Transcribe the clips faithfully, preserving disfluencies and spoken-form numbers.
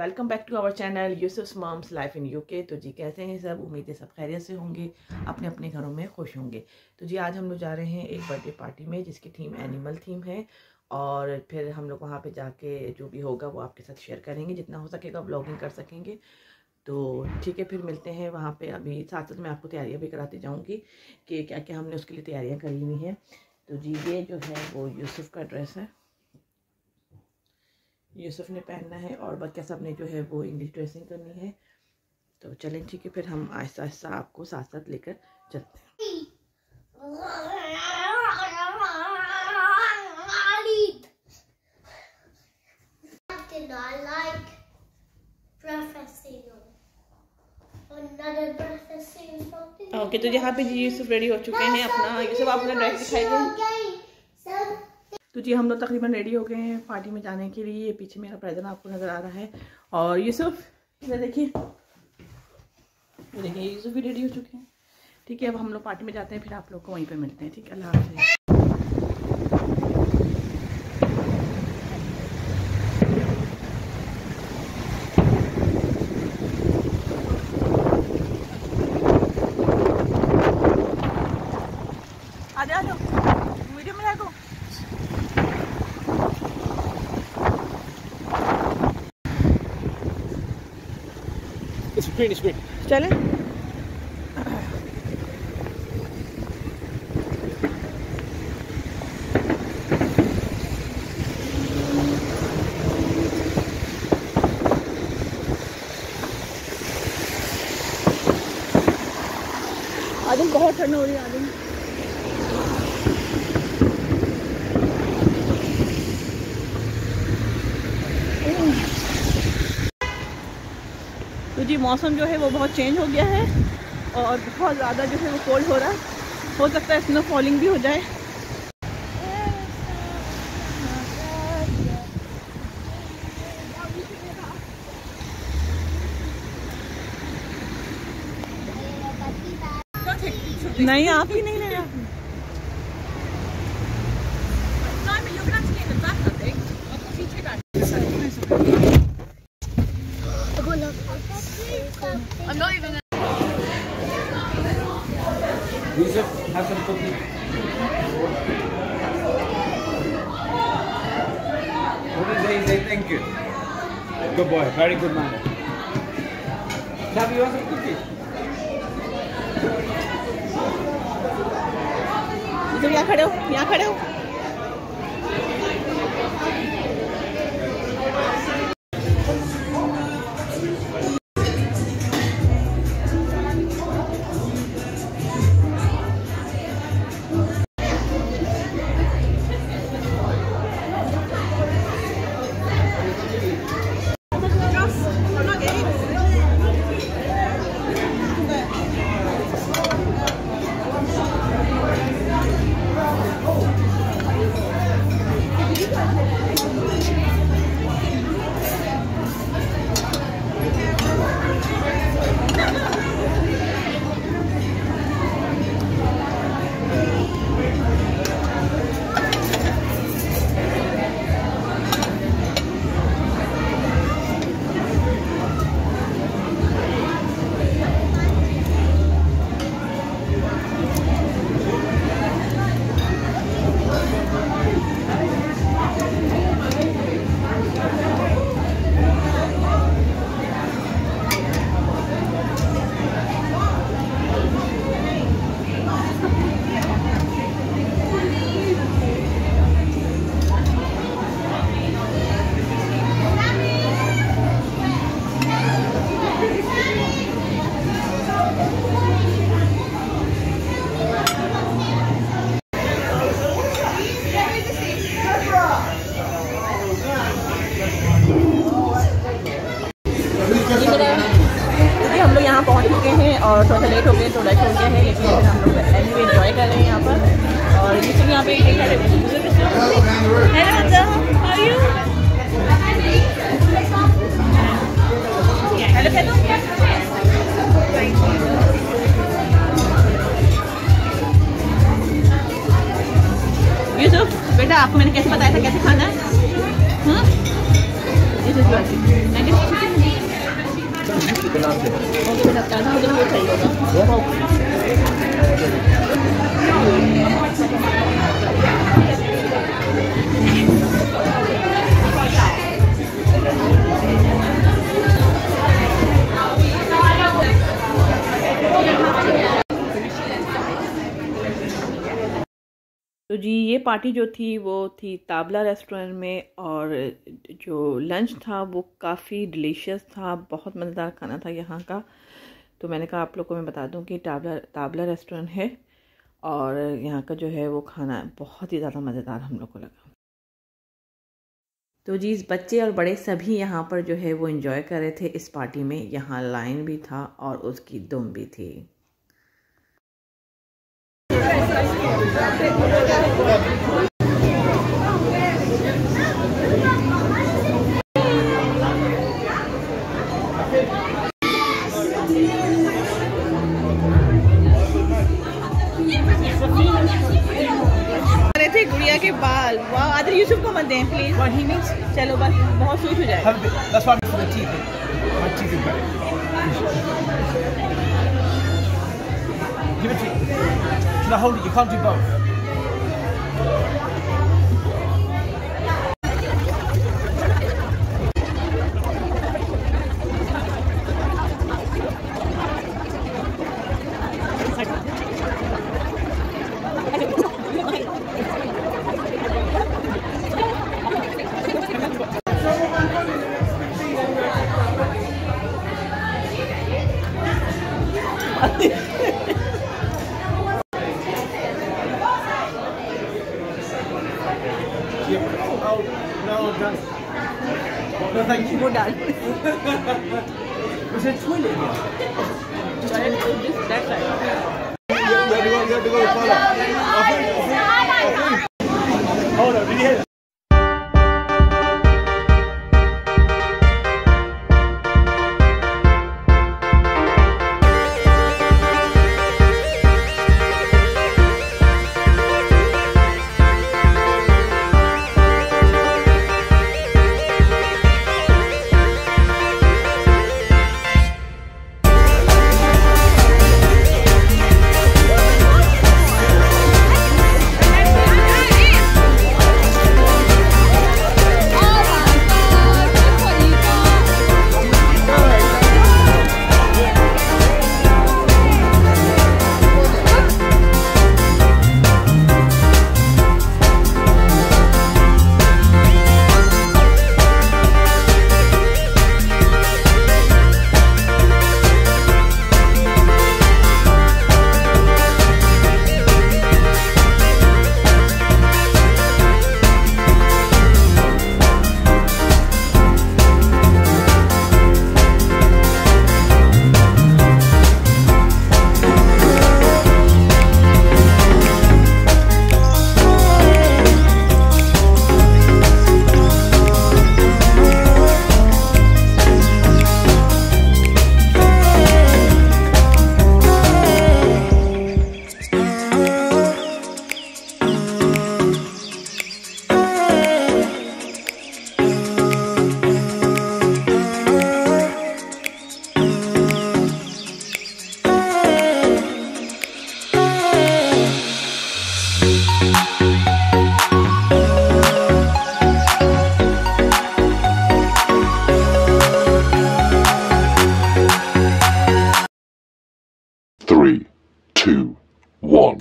Welcome back to our channel Yusuf's moms life in UK. तो जी कैसे हैं सब, उम्मीद है सब खैरियत से होंगे, अपने अपने घरों में खुश होंगे। तो जी आज हम लोग जा रहे हैं एक बर्थडे पार्टी में जिसकी थीम एनिमल थीम है, और फिर हम लोग वहाँ पे जाके जो भी होगा वो आपके साथ शेयर करेंगे, जितना हो सकेगा ब्लॉगिंग कर सकेंगे। तो ठीक है, फिर मिलते हैं वहाँ पे। अभी साथ साथ मैं आपको तैयारियाँ भी कराती जाऊँगी कि क्या क्या हमने उसके लिए तैयारियाँ करी हुई हैं। तो जी ये जो है वो यूसुफ का ड्रेस है, यूसुफ ने पहनना है, और बाकी सब ने जो है वो इंग्लिश ड्रेसिंग करनी है। तो चलें ठीक है, फिर हम आहिस्ता आहिस्ता आपको साथ साथ लेकर चलते हैं। ओके okay, तो यहाँ पे जी यूसुफ रेडी हो चुके हैं अपना। यूसुफ अपना ड्रेस दिखाइए। तो जी हम लोग तकरीबन रेडी हो गए हैं पार्टी में जाने के लिए। ये पीछे मेरा प्रेजेंट आपको नज़र आ रहा है, और यूसुफ इधर देखिए, ये देखिए यूसुफ भी रेडी हो चुके हैं। ठीक है, अब हम लोग पार्टी में जाते हैं, फिर आप लोग को वहीं पे मिलते हैं। ठीक है, अल्लाह हाफ़िज़। आ जाओ, वीडियो में देखो। स्क्रीन स्क्रीन चलें। आदिम बहुत ठंड हो रही है आदिम। तो जी मौसम जो है वो बहुत चेंज हो गया है, और बहुत ज़्यादा जो है वो कोल्ड हो रहा है। हो सकता है स्नो फॉलिंग भी हो जाए। नहीं, आप ही नहीं ले रहा। I'm not even. Yusuf, have some cookies. What did they say? Thank you. Good boy. Very good man. Sabi, you want some cookies? तुम यहाँ खड़े हो, यहाँ खड़े हो। हम लोग यहाँ पहुँच चुके हैं और थोड़ा सा लेट हो गए, तो लेट हो गया है, लेकिन फिर हम लोग एनीवे एंजॉय कर रहे हैं यहाँ पर। और ये सब यहाँ पे हेलो यूसुफ, बेटा आपको मैंने कैसे बताया था कैसे खाना है? हम्म, तो जी ये पार्टी जो थी वो थी ताबला रेस्टोरेंट में, और जो लंच था वो काफ़ी डिलीशियस था, बहुत मज़ेदार खाना था यहाँ का। तो मैंने कहा आप लोग को मैं बता दूं कि ताबला ताबला रेस्टोरेंट है, और यहाँ का जो है वो खाना बहुत ही ज़्यादा मज़ेदार हम लोग को लगा। तो जी इस बच्चे और बड़े सभी यहाँ पर जो है वो एंजॉय कर रहे थे इस पार्टी में। यहाँ लाइन भी था और उसकी दुम भी थी। थे गुड़िया के बाल, वाह आदर यूसुफ को मत दें प्लीज। What he needs? चलो बस बहुत स्वीट हो जाए। That's why for the teeth. My teeth is better. Give it to me. Now hold it. You can't do both. No, thank you. वो डाल Was there a toilet here? just this that side. You have to go, you have to go follow. I think, I think, I think. Hold on, did you hear that? Three, two, one.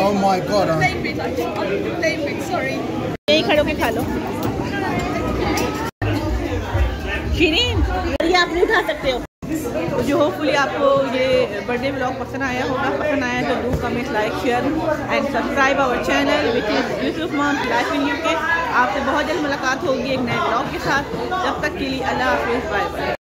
Oh my God. Same bit, same bit, sorry. यही खड़ो के खा लो। शिरीन, ये आप नहीं उठा सकते हो। तो जो होपफुली आपको ये बर्थडे व्लॉग पसंद आया होगा, पसंद आया तो do comment, like, share and subscribe our channel which is Yusuf moms life in UK. आपसे बहुत जल्द मुलाकात होगी एक नए व्लॉग के साथ। जब तक के लिए अल्लाह हाफिज़, बाय बाय।